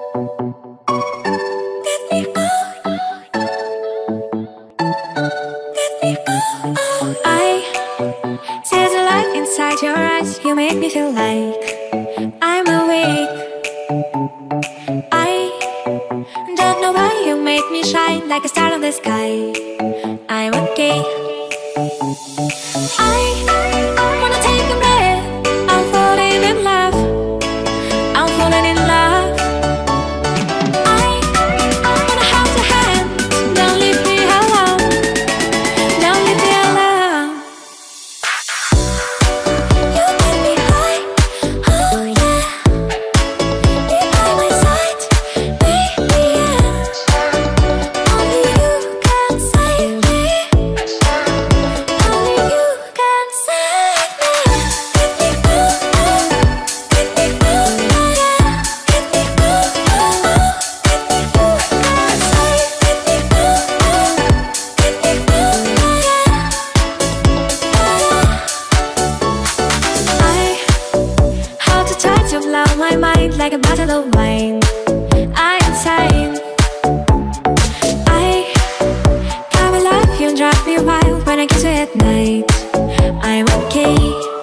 I see the light inside your eyes. You make me feel like I'm awake. I don't know why you make me shine like a star in the sky. I'm okay. I wanna take a breath. I'm falling in love. I'm falling in love. I wanna hold your hand. Don't leave me alone. Don't leave me alone. You make me high. Oh yeah. Be by my side. Baby, yeah. Only you can save me. Only you can save me. Get me through, get me through, yeah. Get me through, get me through, can't save. Get me through, yeah. I hold you tight, you blow my mind like a bottle of wine. I'm insane. I come alive, you drive me wild when I kiss you at night. I'm okay.